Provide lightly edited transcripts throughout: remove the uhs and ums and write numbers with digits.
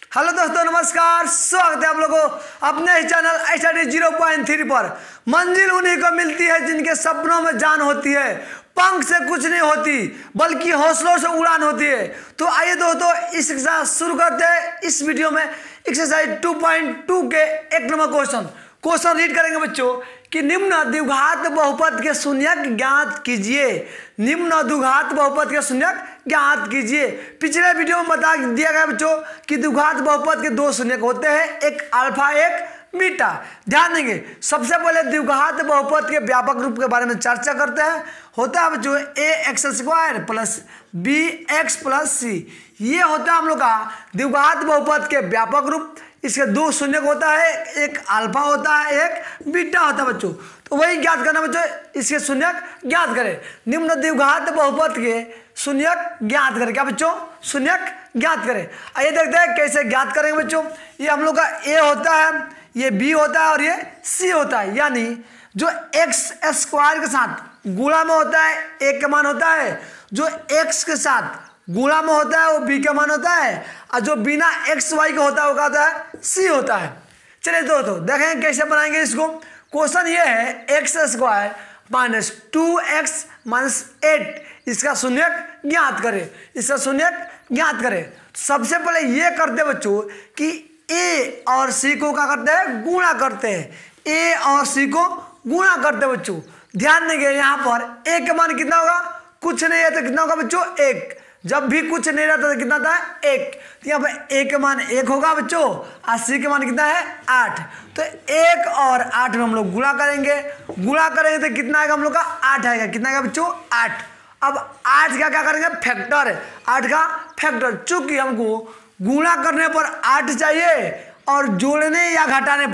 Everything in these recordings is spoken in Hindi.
हेलो दोस्तों, नमस्कार। स्वागत है आप लोगों को अपने ही चैनल स्टडी 0.3 पर। मंजिल उन्हीं को मिलती है जिनके सपनों में जान होती है। पंख से कुछ नहीं होती बल्कि हौसलों से उड़ान होती है। तो आइए दोस्तों, इसके साथ शुरू करते हैं। इस वीडियो में एक्सरसाइज 2.2 के 1 नंबर क्वेश्चन रीड करेंगे बच्चों कि निम्न द्विघात बहुपद के शून्यक ज्ञात कीजिए। निम्न द्विघात बहुपद के शून्यक ज्ञात कीजिए। पिछले वीडियो में बता दिया गया बच्चों कि द्विघात बहुपद के दो शून्यक होते हैं, एक अल्फा एक बीटा। ध्यान देंगे, सबसे पहले द्विघात बहुपद के व्यापक रूप के बारे में चर्चा करते हैं। होता है बच्चों ax² plus bx plus c। ये होता है हम लोग का द्विघात बहुपद के व्यापक रूप। इसके दो शून्यक होता है, एक अल्फा होता है, एक बीटा होता है बच्चों। तो वही ज्ञात करना बच्चों, इसके शून्यक ज्ञात करें। निम्न द्विघात बहुपद के शून्यक ज्ञात करें। क्या बच्चों? शून्यक ज्ञात करें। आइए देखते हैं कैसे ज्ञात करेंगे बच्चों। ये हम लोग का a होता है, ये b होता है और ये c होता है। यानी जो x² के साथ गुणा में होता है a का मान होता है, जो x के साथ गुणा में होता है वो b का मान होता है, और जो बिना xy का होता है वो क्या होता है? c होता है। चलिए दोस्तों देखें कैसे बनाएंगे इसको। क्वेश्चन ये है x² माइनस 2x माइनस 8, इसका शून्यक ज्ञात करें। इसका शून्यक ज्ञात करें। सबसे पहले ये करते हैं बच्चों कि a और c को क्या करते हैं? गुणा करते हैं। a और c को गुणा करते हैं बच्चों। ध्यान देंगे यहाँ पर a का मान कितना होगा? कुछ नहीं है तो कितना होगा बच्चों? 1। जब भी कुछ नहीं रहता तो कितना था? 1। तो यहाँ पर a का मान 1 होगा बच्चों, और c का मान कितना है? 8। तो 1 और 8 में हम लोग गुणा करेंगे। गुणा करेंगे तो कितना आएगा हम लोग का? 8 आएगा। कितना आएगा बच्चों? 8। अब 8 का क्या करेंगे? फैक्टर है। 8 का फैक्टर। चूंकि हमको गुणा करने पर 8 चाहिए और जोड़ने या घटाने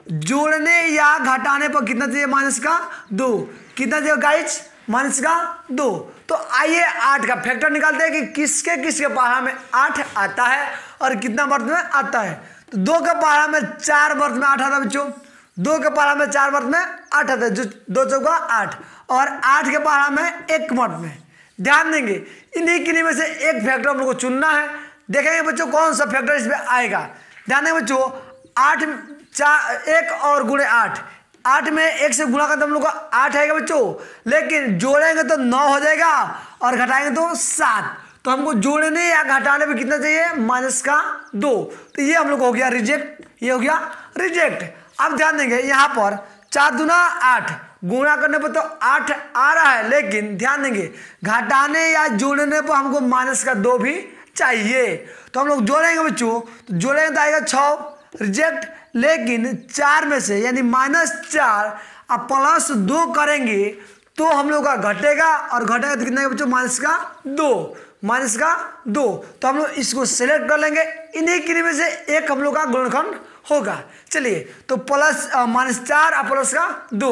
पर कितना चाहिए? माइनस का 2। कितना चाहिए गाइज? माइनस का 2। तो आइए 8 का फैक्टर निकालते हैं कि किसके किसके पारा में 8 आता है और कितना वर्ग में आता है। तो 2 के पारा में 4 वर्ग में 8 आता है बच्चों। 2 के पारा में 4 वर्ग में 8 आता है, जो 2 चौका 8, और 8 के पारा में 1 वर्ग में। ध्यान देंगे, इन्हीं किन्हीं में से एक फैक्टर हम लोग को चुनना है। देखेंगे बच्चों कौन सा फैक्टर इसमें आएगा। ध्यान देंगे बच्चों, 8 1 और गुणे 8 में 1 से गुणा करते हम लोग का 8 आएगा बच्चों, लेकिन जोड़ेंगे तो 9 हो जाएगा और घटाएंगे तो 7। तो हमको जोड़ने या घटाने पे कितना चाहिए? माइनस का 2। तो ये हम लोग हो गया रिजेक्ट, ये हो गया रिजेक्ट। अब ध्यान देंगे यहाँ पर 4 दूना 8, गुणा करने पर तो 8 आ रहा है, लेकिन ध्यान देंगे घटाने या जोड़ने पर हमको माइनस का 2 भी चाहिए। तो हम लोग जोड़ेंगे बच्चों, तो जोड़ेंगे तो आएगा 6 रिजेक्ट। लेकिन 4 में से यानी -4 अब प्लस 2 करेंगे तो हम लोग का घटेगा, और घटेगा तो कितना है बच्चों? माइनस का 2। माइनस का 2। तो हम लोग इसको सेलेक्ट कर लेंगे। इन्हीं किन्हीं में से एक हम लोग का गुणनखंड होगा। चलिए, तो प्लस -4 और प्लस का 2,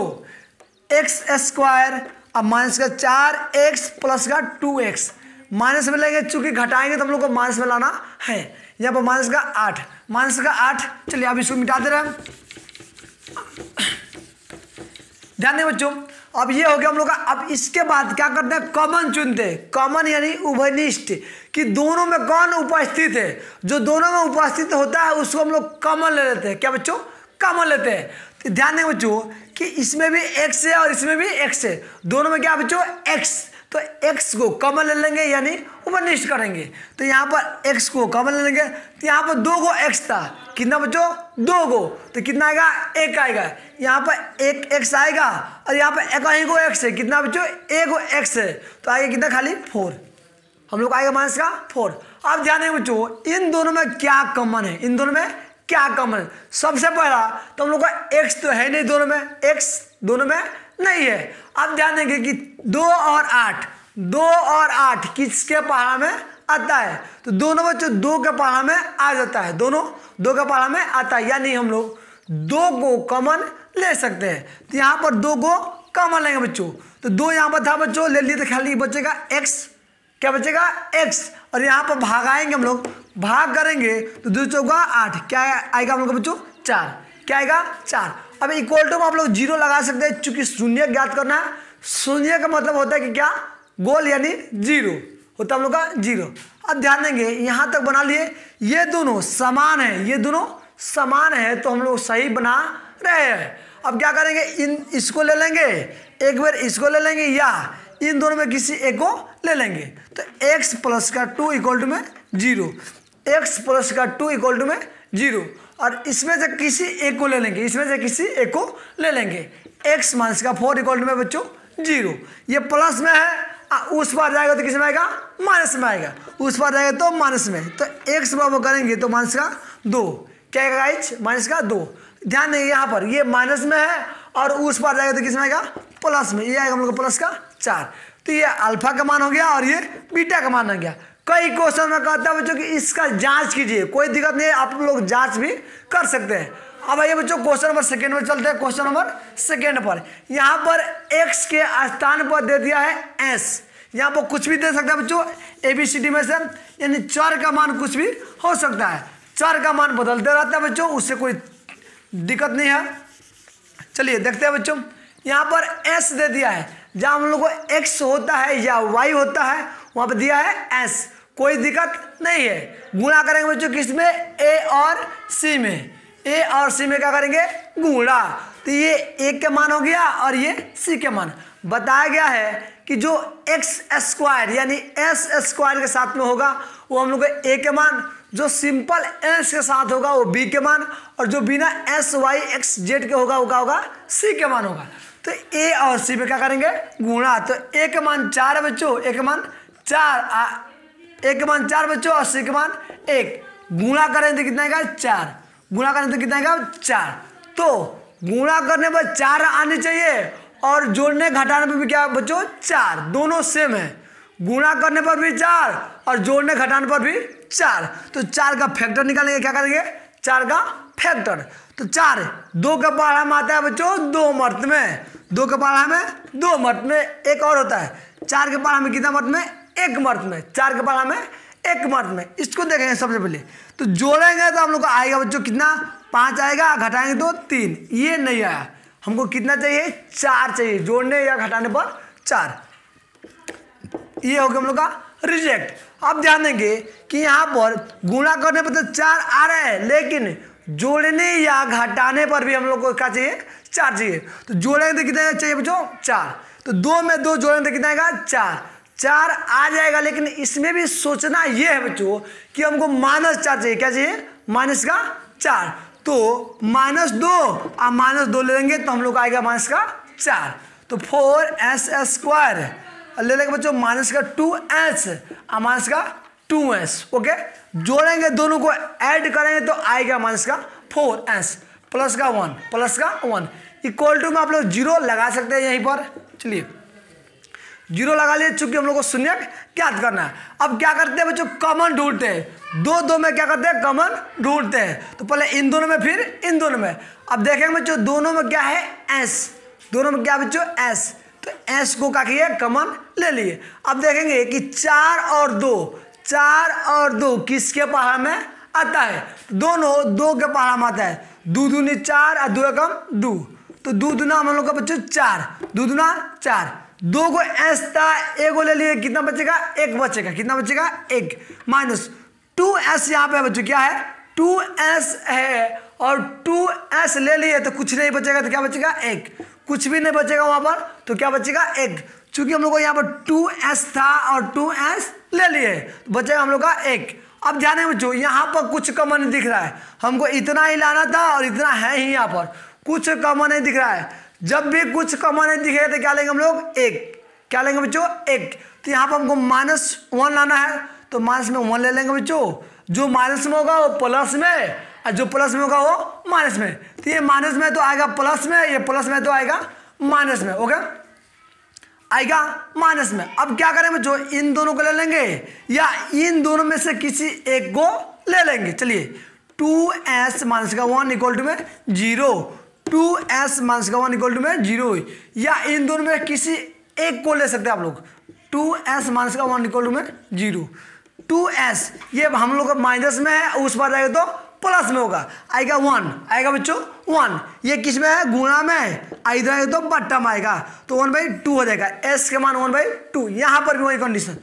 x² अब माइनस का 4x प्लस का 2x। माइनस में लेंगे, चूंकि घटाएंगे तो हम लोग को माइनस में लाना है। यहाँ पर माइनस का 8, माइनस का 8। चलिए अब इसको मिटा दे रहे हैं। ध्यान दें बच्चों, अब ये हो गया हम लोग का। अब इसके बाद क्या करते हैं? कॉमन चुनते हैं। कॉमन यानी उभयनिष्ठ, कि दोनों में कौन उपस्थित है। जो दोनों में उपस्थित होता है उसको हम लोग कॉमन ले लेते हैं। क्या बच्चों? कॉमन लेते हैं। तो ध्यान दें बच्चों कि इसमें भी x है और इसमें भी x है। दोनों में क्या बच्चों? x। तो x को कॉमन ले लेंगे यानी उपनिष्ठ करेंगे। तो यहाँ पर x को कॉमन ले लेंगे। तो यहाँ पर 2 गो x था। कितना बच्चों? 2 गो। तो कितना आएगा? 1 आएगा। यहाँ पर 1 x आएगा और यहाँ पर एक ही गो x है। कितना बच्चों? 1 गो x है। तो आएगा कितना? खाली 4। हम लोग आएगा माइनस का 4। अब ध्यान देंगे बच्चों, इन दोनों में क्या कॉमन है? इन दोनों में क्या कॉमन है? सबसे पहला तो हम लोग का x तो है नहीं दोनों में, x दोनों में नहीं है। अब ध्यान देंगे कि 2 और 8 किसके पहाड़ा में आता है? तो दोनों बच्चों 2 के पहाड़ा में आ जाता है। दोनों 2 के पहाड़ा में आता है, यानी हम लोग 2 को कॉमन ले सकते हैं। तो यहाँ पर 2 को कॉमन लेंगे बच्चों। तो 2 यहाँ पर था बच्चों, ले लिए तो खाली बचेगा x। क्या बचेगा? x। और यहाँ पर भागाएंगे हम लोग, भाग करेंगे तो 2 चौका 8। क्या आएगा हम लोग बच्चों? 4। क्या आएगा? 4। अब इक्वल टू में आप लोग 0 लगा सकते हैं, चूंकि शून्य ज्ञात करना है। शून्य का मतलब होता है कि क्या? गोल यानी 0 होता है हम लोग का 0। अब ध्यान देंगे यहाँ तक बना लिए, ये दोनों समान है, ये दोनों समान है तो हम लोग सही बना रहे हैं। अब क्या करेंगे, इसको ले लेंगे, एक बार इसको ले लेंगे या इन दोनों में किसी एक को ले लेंगे। तो x प्लस का 2 इक्वल टू में 0, x प्लस का 2 इक्वल टू में 0, और इसमें से किसी एक को ले लेंगे, इसमें से किसी एक को ले लेंगे। x माइनस का 4 इक्वल टू में बच्चों 0, ये प्लस में है, उस पार जाएगा तो किस में आएगा, माइनस में आएगा, उस पार जाएगा तो माइनस में। तो x बराबर करेंगे तो माइनस का 2, क्या आएगा गाइस, माइनस का 2। ध्यान देंगे यहाँ पर ये माइनस में है और उस पार जाएगा तो किस में आएगा, प्लस में, ये आएगा हम लोग का प्लस का 4। तो ये अल्फा का मान हो गया और ये बीटा का मान हो गया। कई क्वेश्चन में कहता है बच्चों कि इसका जांच कीजिए, कोई दिक्कत नहीं है, आप लोग जांच भी कर सकते हैं। अब आइए बच्चों क्वेश्चन नंबर सेकेंड में चलते हैं। क्वेश्चन नंबर सेकेंड पर यहाँ पर x के स्थान पर दे दिया है s, यहाँ पर कुछ भी दे सकता है बच्चों ABCD में से, यानी चर का मान कुछ भी हो सकता है, चर का मान बदलते रहता है बच्चों, उससे कोई दिक्कत नहीं है। चलिए देखते हैं बच्चों, यहाँ पर s दे दिया है, जहाँ हम लोग को x होता है या y होता है वहाँ पर दिया है s, कोई दिक्कत नहीं है। गुणा करेंगे बच्चों किसमें, a और c में, a और c में क्या करेंगे, गुणा। तो ये a के मान हो गया और ये c के मान। बताया गया है कि जो x स्क्वायर यानी s स्क्वायर के साथ में होगा वो हम लोग को a के मान, जो सिंपल s के साथ होगा वो b के मान, और जो बिना s y x z के होगा वो क्या होगा, c के मान होगा। तो a और c में क्या करेंगे, गुणा। तो a के मान 4 है बच्चों, a के मान 4, a के मान 4 बच्चों और c के मान 1। गुणा करें तो कितना आएगा, 4, गुणा करें तो कितना आएगा, 4। तो गुणा करने पर 4 आनी चाहिए और जोड़ने घटाने पर भी क्या बच्चों, 4, दोनों सेम है। गुणा करने पर भी 4 और जोड़ने घटाने पर भी 4। तो 4 का फैक्टर निकालेंगे, क्या करेंगे, 4 का फैक्टर। तो 4 2 के पहाड़ा में आता है बच्चों 2 मर्त में, 2 के पहाड़ा में 2 मर्त में, एक और होता है 4 के पहाड़ा में कितना मर्त में, 1 मर्त में, 4 के पहाड़ा में 1 मर्त में। इसको देखेंगे सबसे पहले, तो जोड़ेंगे तो हम लोग को आएगा बच्चों कितना, 5 आएगा, घटाएंगे तो 3, ये नहीं आया, हमको कितना चाहिए, 4 चाहिए, जोड़ने या घटाने पर 4, ये हो गया हम लोग का रिजेक्ट। अब ध्यान देंगे कि यहाँ पर गुणा करने पर तो 4 आ रहा है, लेकिन जोड़ने या घटाने पर भी हम लोग को क्या चाहिए, 4 चाहिए। तो जोड़ेंगे तो कितना चाहिए बच्चों, 4। तो 2 में 2 जोड़ेंगे तो कितना आएगा, 4 आ जाएगा। लेकिन इसमें भी सोचना ये है बच्चों कि हमको -4 चाहिए, क्या चाहिए, माइनस का 4। तो -2 और -2 ले लेंगे तो हम लोग आएगा माइनस का 4। तो 4s स्क्वायर ले लेंगे बच्चों, माइनस का 2s और माइनस का 2s। ओके, जोड़ेंगे दोनों को ऐड करेंगे तो आएगा माइनस का 4s प्लस का 1, प्लस का 1 इक्वल टू में आप लोग 0 लगा सकते हैं यहीं पर। चलिए 0 लगा लिए, चूंकि हम लोग को शून्य ज्ञात करना है। अब क्या करते हैं बच्चों, कॉमन ढूंढते हैं, दो में क्या करते हैं, कॉमन ढूंढते हैं। तो पहले इन दोनों में फिर इन दोनों में। अब देखेंगे बच्चों दोनों में क्या है, s, दोनों में क्या बच्चों, s। तो s को क्या किए, कॉमन ले लिए। अब देखेंगे कि 4 और 2 किसके पहाड़ में आता है, दोनों 2 के पहाड़ में आता है। 2 दूनी 4 और 2 एकम 2, तो 2 दूना हम लोग का बच्चों 4, 2 दूना 4। 2 को s था, 1 को ले लिए, कितना बचेगा, 1 बचेगा, कितना बचेगा, 1 माइनस 2s। यहाँ पे बच्चों क्या है, 2s है, और 2s ले लिए तो कुछ नहीं बचेगा, तो क्या बचेगा, 1, कुछ भी नहीं बचेगा वहाँ पर, तो क्या बचेगा, 1। चूंकि हम लोग को यहाँ पर 2s था और 2s ले लिए तो बचेगा हम लोग का 1। अब ध्यान है बच्चों, यहाँ पर कुछ कॉमन नहीं दिख रहा है, हमको इतना ही लाना था और इतना है ही, यहाँ पर कुछ कॉमन नहीं दिख रहा है। जब भी कुछ कॉमन नहीं दिखेगा तो क्या लेंगे हम लोग, 1, क्या लेंगे बच्चों, 1। तो यहाँ पर हमको -1 लाना है, तो माइनस में 1 ले लेंगे बच्चों, जो माइनस में होगा वो प्लस में, और जो प्लस में होगा वो माइनस में। तो ये माइनस में तो आएगा प्लस में, ये प्लस में तो आएगा माइनस में। ओके, आएगा माइनस में। अब क्या करें बच्चों, इन दोनों को ले लेंगे या इन दोनों में से किसी एक को ले लेंगे। चलिए 2s माइनस का 1 इक्वल टू में 0, 2s माइनस का 1 इक्वल टू में 0, या इन दोनों में किसी एक को ले सकते हैं आप लोग। 2s माइनस का 1 इक्वल टू में 0, 2s ये हम लोग का माइनस में है, उस बार जाएगा तो प्लस में होगा, आएगा 1, आएगा बच्चों 1। ये किस में है, गुणा में, इधर आएगा तो बट्टा में आएगा, तो 1/2 हो जाएगा, s के मान 1/2। यहाँ पर भी वही कंडीशन,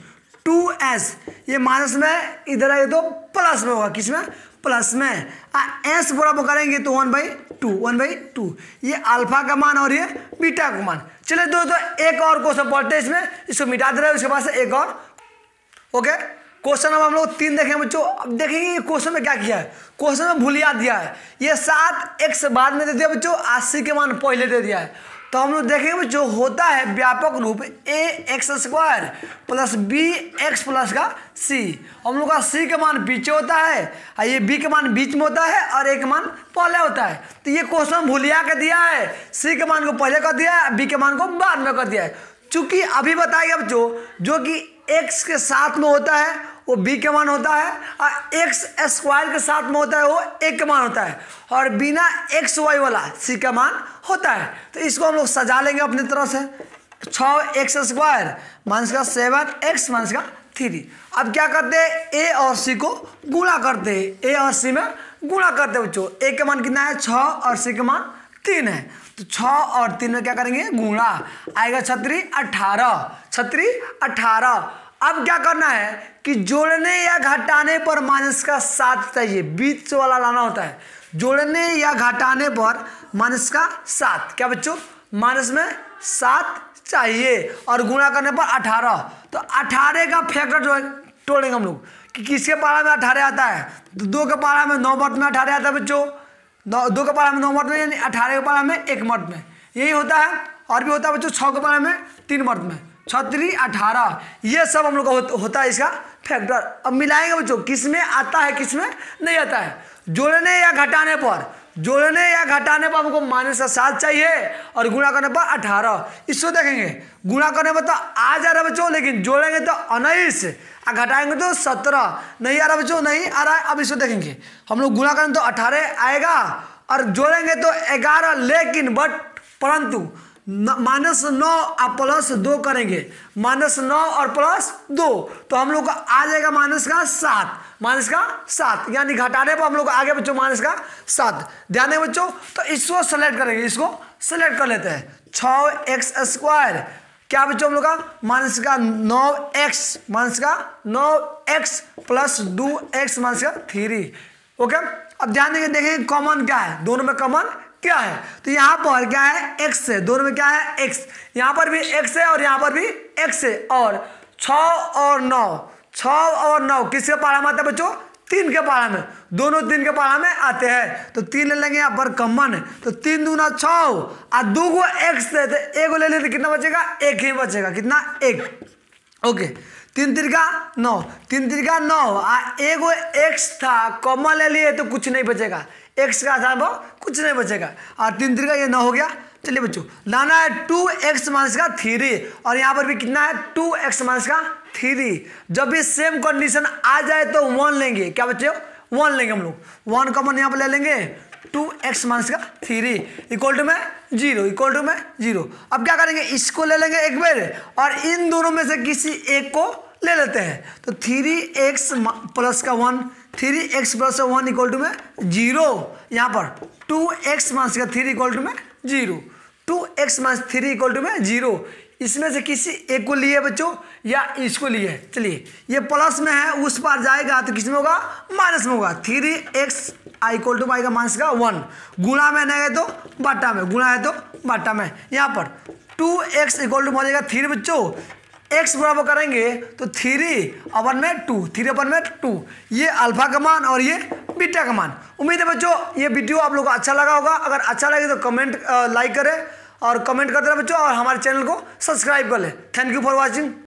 2s, ये माइनस में इधर आए तो प्लस में होगा, किसमें, प्लस में। एस बराबर करेंगे तो 1/2 ये अल्फा का मान और ये बीटा का मान। चलिए दोस्तों एक और क्वेश्चन पढ़ते हैं इसमें, इसको मिटा दे रहे हैं, उसके बाद से एक और। ओके, क्वेश्चन अब हम लोग 3 देखेंगे बच्चों। अब देखेंगे ये क्वेश्चन में क्या किया है, क्वेश्चन में भूलिया दिया है, ये 7x बाद में दे दिया बच्चों, 80 के मान पहले दे दिया है। तो हम लोग देखेंगे बच्चों होता है व्यापक रूप ax² प्लस bx प्लस का c। हम लोग का c का मान पीछे होता है और ये b का मान बीच में होता है और a का मान पहले होता है। तो ये क्वेश्चन भूलिया के दिया है, c के मान को पहले कर दिया है, b के मान को बाद में कर दिया है। चूंकि अभी बताएगा बच्चों जो कि x के साथ में होता है वो b के मान होता है और x² के साथ में होता है वो a के मान होता है, और बिना xy वाला c का मान होता है। तो इसको हम लोग सजा लेंगे अपनी तरफ से, 6x² माइनस का 7x माइनस का 3। अब क्या करते हैं, a और c को गुणा करते हैं, a और c में गुणा करते हैं बच्चों। a का मान कितना है 6 और c का मान 3 है, तो 6 और 3 में क्या करेंगे गुणा, आएगा 18। अब क्या करना है कि जोड़ने या घटाने पर माइनस का 7 चाहिए, बीच वाला लाना होता है। जोड़ने या घटाने पर माइनस का 7, क्या बच्चों, माइनस में 7 चाहिए और गुणा करने पर 18। तो 18 का फैक्टर तोड़ेंगे हम लोग कि किसके पारा में 18 आता है, तो 2 के पारा में 9 मत में 18 आता है बच्चों, 2 के पारा में 9 मत में, यानी 18 के पारा में 1 मत में, यही होता है। और भी होता है बच्चों 6 के पारा में 3 मत में, 6 3 18, ये सब हम लोग का होता है इसका फैक्टर। अब मिलाएंगे बच्चों किस में आता है किस में नहीं आता है। जोड़ने या घटाने पर हमको माइनस का 7 चाहिए और गुणा करने पर 18। इसको देखेंगे गुणा करने पर तो आ जा रहा है बच्चों, लेकिन जोड़ेंगे तो 19 और घटाएंगे तो 17, नहीं आ रहा बच्चों, नहीं आ रहा है। अब इसको देखेंगे हम लोग गुणा करेंगे तो 18 आएगा और जोड़ेंगे तो 11, लेकिन परंतु -9 और +2 करेंगे, -9 और +2, तो हम लोग का आ जाएगा माइनस का 7, यानी घटाने पर हम लोग आगे बच्चों माइनस का 7। ध्यान दें बच्चों, तो इसको सेलेक्ट करेंगे, इसको सेलेक्ट कर लेते हैं। 6x² क्या बच्चों हम लोग का माइनस का 9x प्लस 2x माइनस का 3। ओके, अब ध्यान देंगे, देखेंगे कॉमन क्या है, दोनों में कॉमन क्या है। तो यहाँ पर क्या है x है, दोनों में क्या है x, यहाँ पर भी x है और यहाँ पर भी x है। और 6 और 9 किसके पारा में आता है बच्चों, 3 के पारा में, दोनों 3 के पारा में आते हैं। तो 3 ले लेंगे यहाँ पर कॉमन, तो 3 दूना 6 और 2 को x है तो 1 को ले लेते, कितना बचेगा, 1 ही बचेगा, कितना 1। ओके, 3 तिरका 9 1 को x था कॉमन ले लिए तो कुछ नहीं बचेगा, x का था वो कुछ नहीं बचेगा, और 3 तिरका ये 9 हो गया। चलिए बच्चों लाना है 2x माइनस का 3 और यहाँ पर भी कितना है 2x माइनस का 3। जब भी सेम कंडीशन आ जाए तो 1 लेंगे, क्या बच्चे 1 लेंगे हम लोग, 1 कॉमन यहाँ पर ले लेंगे, 2x माइनस का 3 इक्वल टू में 0। अब क्या करेंगे, इसको ले लेंगे एक बार और इन दोनों में से किसी एक को ले लेते हैं। तो 3x प्लस का 1, 3x प्लस 1 इक्वल टू में 0। यहाँ पर 2x माइनस का 3 इक्वल टू में 0, 2x माइनस 3 इक्वल टू में 0। इसमें से किसी एक को लिए बच्चों या इसको लिए। चलिए ये प्लस में है, उस पार जाएगा तो किस में होगा, माइनस में होगा। 3x इक्वल टू आएगा माइनस का 1, गुणा में नहीं है तो बाटा में, गुणा है तो बाटा में। यहाँ पर 2x इक्वल टू हो जाएगा 3 बच्चों, x बराबर करेंगे तो 3/2, ये अल्फा का मान और ये बीटा का मान। उम्मीद है बच्चों ये वीडियो आप लोगों को अच्छा लगा होगा, अगर अच्छा लगे तो कमेंट लाइक करें और कमेंट करते रहे बच्चों, और हमारे चैनल को सब्सक्राइब कर लें। Thank you for watching.